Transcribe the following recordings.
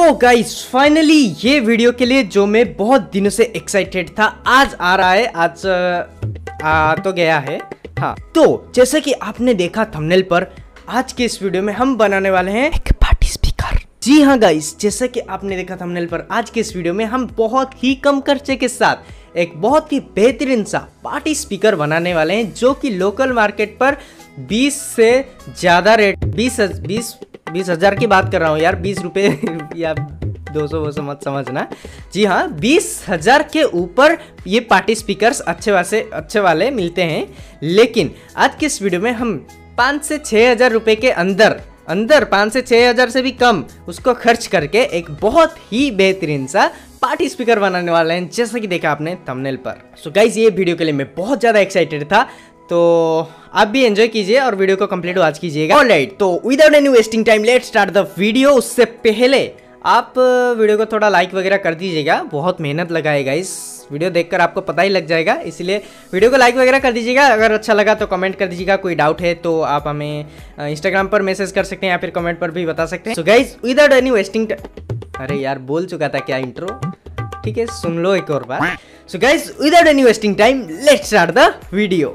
तो guys finally ये video के लिए जो मैं बहुत दिनों से एक्साइटेड था आज आ रहा है। आज आ तो गया है। हाँ, तो जैसे कि आपने देखा थंबनेल पर, आज के इस वीडियो में हम बनाने वाले हैं एक पार्टी स्पीकर। जी हाँ गाइस, जैसे कि आपने देखा थंबनेल पर, आज के इस वीडियो में हम बहुत ही कम खर्चे के साथ एक बहुत ही बेहतरीन सा पार्टी स्पीकर बनाने वाले हैं, जो कि लोकल मार्केट पर 20 से ज्यादा रेट 20 हजार की बात कर रहा हूँ यार, 20 रुपए या 200 मत समझना। जी हाँ, 20,000 के ऊपर ये पार्टी स्पीकर्स अच्छे वाले मिलते हैं। लेकिन आज के इस वीडियो में हम 5 से 6 हजार रुपए के अंदर 5 से 6 हजार से भी कम उसको खर्च करके एक बहुत ही बेहतरीन सा पार्टी स्पीकर बनाने वाले हैं, जैसा कि देखा आपने थंबनेल पर। सो गाइस, ये वीडियो के लिए मैं बहुत ज़्यादा एक्साइटेड था, तो आप भी एंजॉय कीजिए और वीडियो को कंप्लीट वॉच कीजिएगा। ऑलराइट, तो without any wasting time let's start the video. उससे पहले आप वीडियो को थोड़ा लाइक वगैरह कर दीजिएगा, बहुत मेहनत लगा है गाइस, वीडियो देखकर आपको पता ही लग जाएगा, इसलिए वीडियो को लाइक वगैरह कर दीजिएगा। अगर अच्छा लगा तो कमेंट कर दीजिएगा, कोई डाउट है तो आप हमें इंस्टाग्राम पर मैसेज कर सकते हैं या फिर कमेंट पर भी बता सकते हैं। So guys, without any wasting अरे यार, बोल चुका था क्या इंट्रो, ठीक है सुन लो एक और बार। So guys, without any wasting time let's start the video.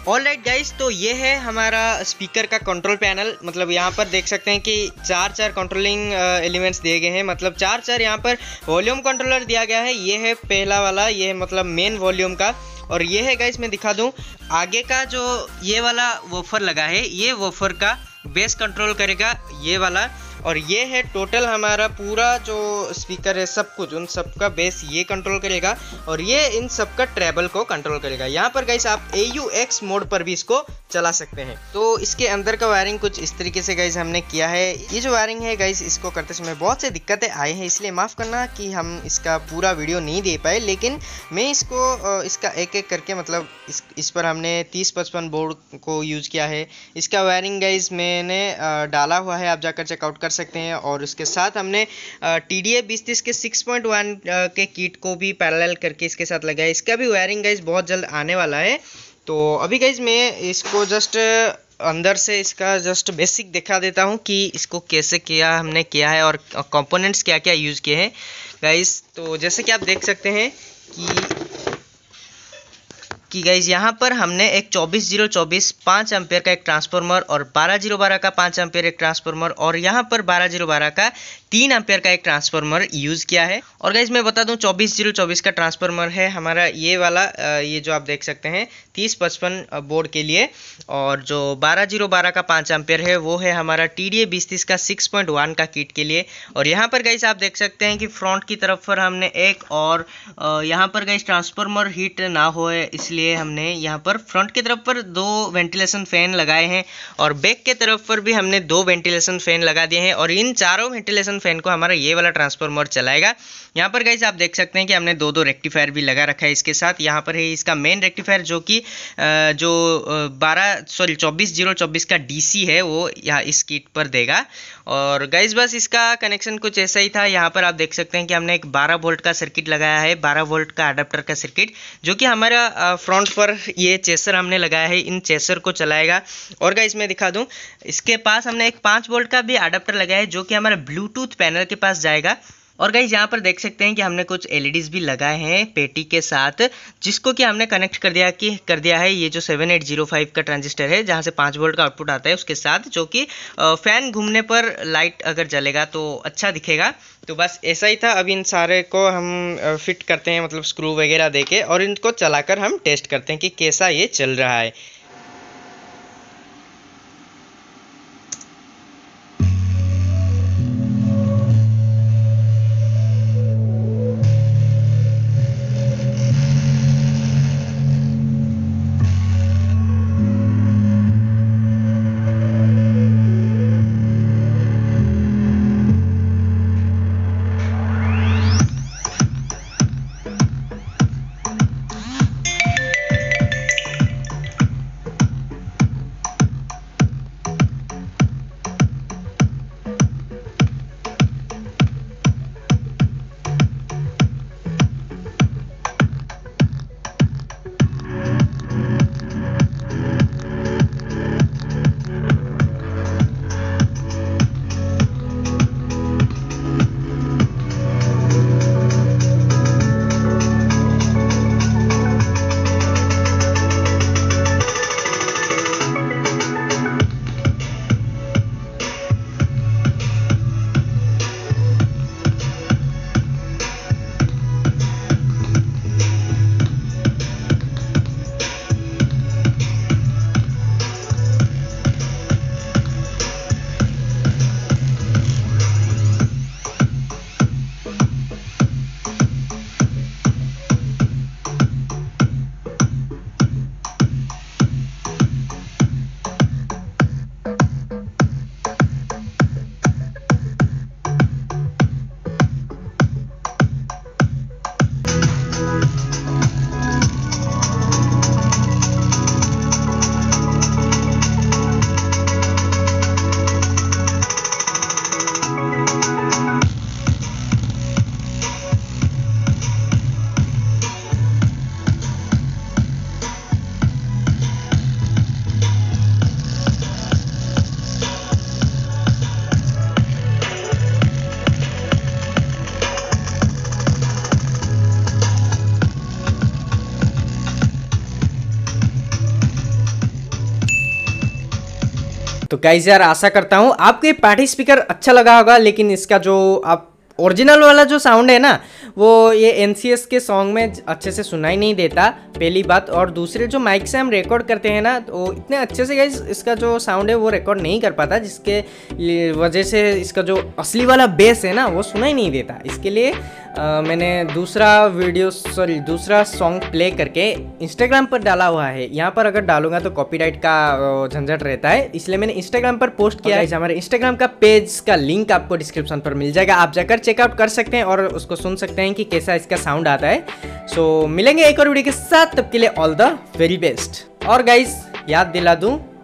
Alright guys, तो ये है हमारा स्पीकर का कंट्रोल पैनल। मतलब यहाँ पर देख सकते हैं कि चार कंट्रोलिंग एलिमेंट्स दिए गए हैं। मतलब चार यहाँ पर वॉल्यूम कंट्रोलर दिया गया है। ये है पहला वाला, ये है मतलब मेन वॉल्यूम का। और ये है गाइस, मैं दिखा दूँ आगे का जो ये वाला वॉफर लगा है, ये वॉफर का बेस कंट्रोल करेगा ये वाला। और ये है टोटल हमारा पूरा जो स्पीकर है, सब कुछ उन सब का बेस ये कंट्रोल करेगा। और ये इन सब का ट्रेबल को कंट्रोल करेगा। यहाँ पर गाइस आप AUX मोड पर भी इसको चला सकते हैं। तो इसके अंदर का वायरिंग कुछ इस तरीके से गाइस हमने किया है। ये जो वायरिंग है गाइस, इसको करते समय बहुत से दिक्कतें आए हैं, इसलिए माफ़ करना कि हम इसका पूरा वीडियो नहीं दे पाए। लेकिन मैं इसको इसका एक एक करके, मतलब इस पर हमने 3055 बोर्ड को यूज़ किया है। इसका वायरिंग गाइस मैंने डाला हुआ है, आप जाकर चेकआउट कर सकते हैं। और उसके साथ हमने TDA 2030 के 6.1 के किट को भी पैरेलल करके इसके साथ लगाया। इसका भी वायरिंग गाइस बहुत जल्द आने वाला है। तो अभी गाइस मैं इसको जस्ट अंदर से इसका जस्ट बेसिक दिखा देता हूँ कि इसको कैसे हमने किया है और कंपोनेंट्स क्या क्या यूज़ किए हैं गाइस। तो जैसे कि आप देख सकते हैं कि गाइज यहाँ पर हमने एक 24024 5 एम्पेयर का एक ट्रांसफार्मर और 12012 का 5 एम्पेयर एक ट्रांसफार्मर और यहाँ पर 12012 का 3 एम्पेयर का एक ट्रांसफार्मर यूज़ किया है। और गाइज मैं बता दूँ 24024 का ट्रांसफार्मर है हमारा ये वाला, ये जो आप देख सकते हैं 3055 बोर्ड के लिए। और जो 12012 का 5 एम्पेयर है वो है हमारा TDA 2030 का 6.1 का किट के लिए। और यहाँ पर गाइज आप देख सकते हैं कि फ्रंट की तरफ पर हमने एक और यहाँ पर गाइज ट्रांसफार्मर हीट ना होए इसलिए हमने यहाँ पर फ्रंट की तरफ पर 2 वेंटिलेशन फैन लगाए हैं और बैक के तरफ पर भी हमने 2 वेंटिलेशन फैन लगा दिए हैं। और इन चारों वेंटिलेशन फैन को हमारा ये वाला ट्रांसफार्मर चलाएगा। यहाँ पर गाइस आप देख सकते हैं कि हमने 2 रेक्टिफायर भी लगा रखा है इसके साथ। यहाँ पर है इसका मेन रेक्टिफायर जो कि 24024 का DC है, वो यहाँ इस किट पर देगा। और गाइस बस इसका कनेक्शन कुछ ऐसा ही था। यहाँ पर आप देख सकते हैं कि हमने एक 12 वोल्ट का सर्किट लगाया है, 12 वोल्ट का अडाप्टर का सर्किट, जो कि हमारा फ्रंट पर ये चेसर हमने लगाया है, इन चेसर को चलाएगा। और गाइस मैं दिखा दूं, इसके पास हमने एक 5 वोल्ट का भी अडाप्टर लगाया है जो कि हमारा ब्लूटूथ पैनल के पास जाएगा। और गाइस यहाँ पर देख सकते हैं कि हमने कुछ LEDs भी लगाए हैं पेटी के साथ, जिसको कि हमने कनेक्ट कर दिया है ये जो 7805 का ट्रांजिस्टर है, जहाँ से 5 वोल्ट का आउटपुट आता है उसके साथ, जो कि फैन घूमने पर लाइट अगर जलेगा तो अच्छा दिखेगा। तो बस ऐसा ही था। अब इन सारे को हम फिट करते हैं, मतलब स्क्रू वगैरह देके, और इनको चलाकर हम टेस्ट करते हैं कि कैसा ये चल रहा है। तो गाइस यार आशा करता हूँ आपको ये पार्टी स्पीकर अच्छा लगा होगा, लेकिन इसका जो आप ओरिजिनल वाला जो साउंड है ना वो ये NCS के सॉन्ग में अच्छे से सुनाई नहीं देता, पहली बात। और दूसरे जो माइक से हम रिकॉर्ड करते हैं ना तो इतने अच्छे से गाइस इसका जो साउंड है वो रिकॉर्ड नहीं कर पाता, जिसके वजह से इसका जो असली वाला बेस है ना वो सुनाई नहीं देता। इसके लिए मैंने दूसरा सॉन्ग प्ले करके इंस्टाग्राम पर डाला हुआ है। यहाँ पर अगर डालूंगा तो कॉपीराइट का झंझट रहता है, इसलिए मैंने इंस्टाग्राम पर पोस्ट किया है। हमारे इंस्टाग्राम का पेज का लिंक आपको डिस्क्रिप्शन पर मिल जाएगा, आप जाकर चेकआउट कर सकते हैं और उसको सुन सकते हैं कि कैसा इसका साउंड आता है। सो मिलेंगे एक और वीडियो के साथ, तब के लिए ऑल द वेरी बेस्ट। और गाइस याद दिला दूं